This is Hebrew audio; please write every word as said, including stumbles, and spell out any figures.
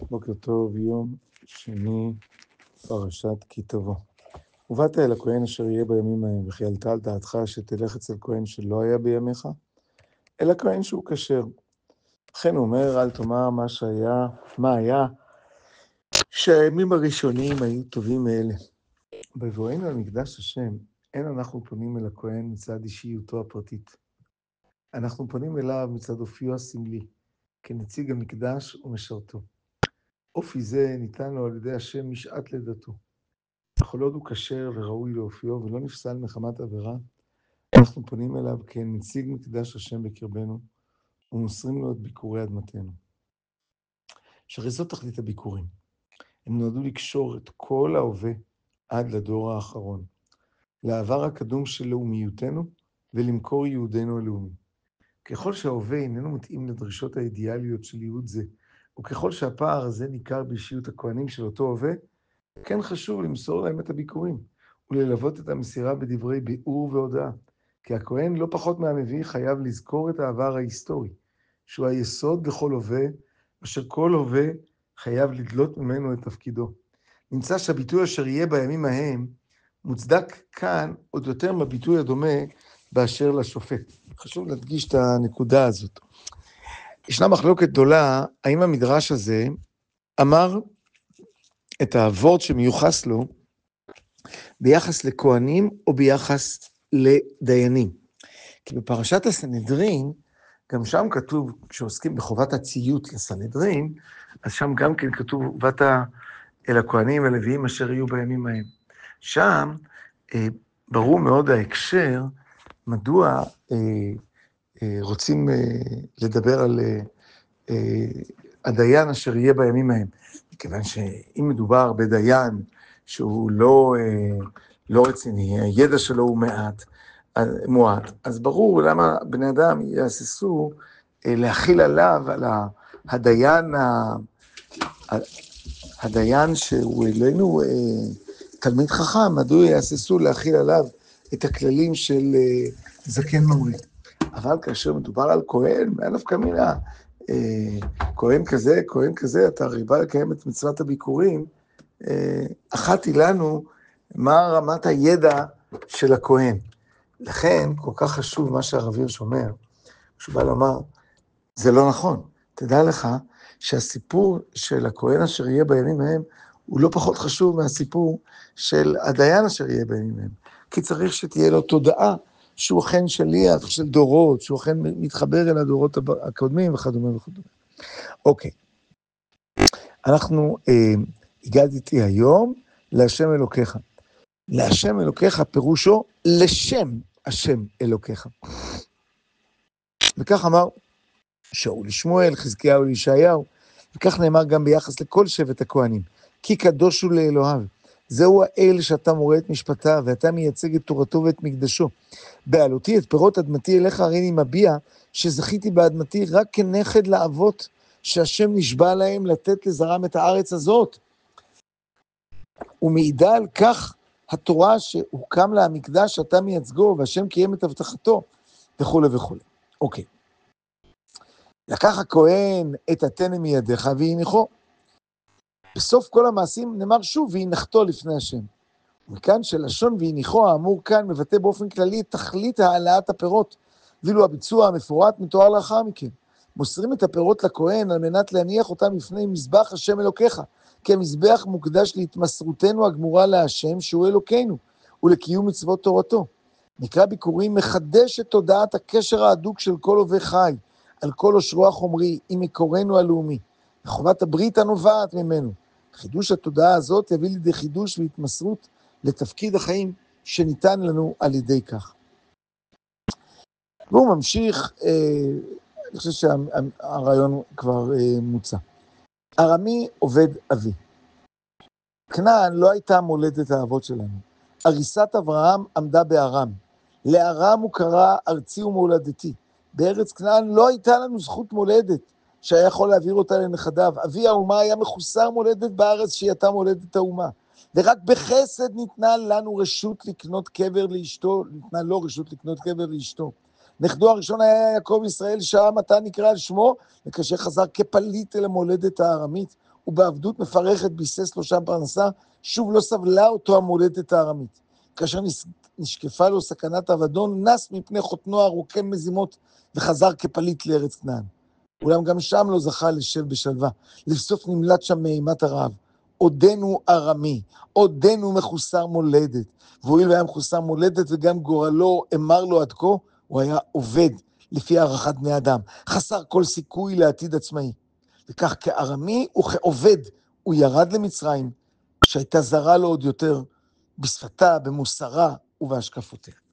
בוקר טוב, יום שני, פרשת כי תבוא. ובאת אל הכהן אשר יהיה בימים ההם, וכי עלתה על דעתך שתלך אצל כהן שלא היה בימיך, אלא כהן שהוא כשר. לכן הוא אומר, אל תאמר מה שהיה, מה היה, שהימים הראשונים היו טובים מאלה. בבואנו על מקדש השם, אין אנחנו פונים אל הכהן מצד אישיותו הפרטית. אנחנו פונים אליו מצד אופיו הסמלי, כנציג המקדש ומשרתו. אופי זה ניתן לו על ידי השם משעת לידתו. בכל עוד הוא כשר וראוי לאופיו ולא נפסל מחמת עבירה, אנחנו פונים אליו כנציג מקדש השם בקרבנו, ומוסרים לו את ביקורי אדמתנו. שהרי זאת תכלית הביקורים. הם נועדו לקשור את כל ההווה עד לדור האחרון, לעבר הקדום של לאומיותנו ולמקור יהודנו הלאומי. ככל שההווה איננו מתאים לדרישות האידיאליות של יהוד זה, וככל שהפער הזה ניכר באישיות הכהנים של אותו הווה, כן חשוב למסור להם את הביקורים, וללוות את המסירה בדברי ביאור והודעה, כי הכהן לא פחות מהנביא חייב לזכור את העבר ההיסטורי, שהוא היסוד לכל הווה, אשר כל הווה חייב לדלות ממנו את תפקידו. נמצא שהביטוי אשר יהיה בימים ההם, מוצדק כאן עוד יותר מהביטוי הדומה באשר לשופט. חשוב להדגיש את הנקודה הזאת. ישנה מחלוקת גדולה, האם המדרש הזה אמר את העבוד שמיוחס לו ביחס לכהנים או ביחס לדיינים. כי בפרשת הסנהדרין, גם שם כתוב, כשעוסקים בחובת הציות לסנהדרין, אז שם גם כן כתוב, ובאת אל הכהנים הלוויים אשר יהיו בימים ההם. שם אה, ברור מאוד ההקשר, מדוע אה, אה, רוצים אה, לדבר על אה, אה, הדיין אשר יהיה בימים ההם. מכיוון שאם מדובר בדיין שהוא לא, אה, לא רציני, הידע שלו הוא מעט, מועט, אז ברור למה בני אדם יעששו אה, להכיל עליו, על הדיין, ה, הדיין שהוא אלינו אה, תלמיד חכם, מדוע יעששו להכיל עליו את הכללים של אה, זקן מורי. אבל כאשר מדובר על כהן, מאלף כמינה, אה, כהן כזה, כהן כזה, אתה הרי בא לקיים את מצוות הביקורים, אה, אחת היא לנו מה רמת הידע של הכהן. לכן כל כך חשוב מה שהרב הירש אומר, כשהוא בא לומר, זה לא נכון. תדע לך שהסיפור של הכהן אשר יהיה בימים ההם, הוא לא פחות חשוב מהסיפור של הדיין אשר יהיה בימים ההם. כי צריך שתהיה לו תודעה, שהוא אכן שליח של דורות, שהוא אכן מתחבר אל הדורות הקודמים וכדומה וכדומה. אוקיי. אנחנו אה, הגעתי היום להשם אלוקיך. להשם אלוקיך פירושו לשם השם אלוקיך. וכך אמר שאול לשמואל, חזקיהו לישעיהו, וכך נאמר גם ביחס לכל שבט הכהנים. כי קדוש הוא לאלוהיו. זהו האל שאתה מורה את משפטיו, ואתה מייצג את תורתו ואת מקדשו. בעלותי את פירות אדמתי אליך הרי אני מביע, שזכיתי באדמתי רק כנכד לאבות, שהשם נשבע להם לתת לזרם את הארץ הזאת. ומעידה על כך התורה שהוקם לה המקדש שאתה מייצגו, והשם קיים את הבטחתו, וכו' וכו'. אוקיי. לקח הכהן את התנא מידיך והניחו. בסוף כל המעשים נאמר שוב, והנחתו לפני השם. מכאן שלשון והניחו האמור כאן מבטא באופן כללי את תכלית העלאת הפירות, ואילו הביצוע המפורט מתואר לאחר מכן. מוסרים את הפירות לכהן על מנת להניח אותם לפני מזבח השם אלוקיך, כי המזבח מוקדש להתמסרותנו הגמורה להשם שהוא אלוקינו, ולקיום מצוות תורתו. נקרא ביקורים מחדש את תודעת הקשר ההדוק של כל הווה חי, על כל אושרו החומרי, עם מקורנו הלאומי, וחובת הברית הנובעת ממנו. חידוש התודעה הזאת יביא לידי חידוש והתמסרות לתפקיד החיים שניתן לנו על ידי כך. והוא ממשיך, אה, אני חושב שהרעיון כבר אה, מוצא. ארמי עובד אבי. כנען לא הייתה מולדת האבות שלנו. אריסת אברהם עמדה בארם. לארם הוא קרא ארצי ומולדתי. בארץ כנען לא הייתה לנו זכות מולדת, שהיה יכול להעביר אותה לנכדיו. אבי האומה היה מחוסר מולדת בארץ שהיא הייתה מולדת האומה. ורק בחסד ניתנה לנו רשות לקנות קבר לאשתו, ניתנה לו רשות לקנות קבר לאשתו. נכדו הראשון היה יעקב ישראל, שם אתה נקרא על שמו, וכאשר חזר כפליט אל המולדת הארמית, ובעבדות מפרכת ביסס לו שם פרנסה, שוב לא סבלה אותו המולדת הארמית. כאשר נשקפה לו סכנת אבדון, נס מפני חותנו הרוקן מזימות, וחזר כפליט לארץ כנען. אולם גם שם לא זכה לשב בשלווה. לבסוף נמלט שם מאימת הרעב. עודנו ארמי, עודנו מחוסר מולדת. והואיל והיה מחוסר מולדת וגם גורלו אמר לו עד כה, הוא היה עובד לפי הערכת בני אדם. חסר כל סיכוי לעתיד עצמאי. וכך כארמי וכעובד הוא ירד למצרים, שהייתה זרה לו עוד יותר בשפתה, במוסרה ובהשקפותיה.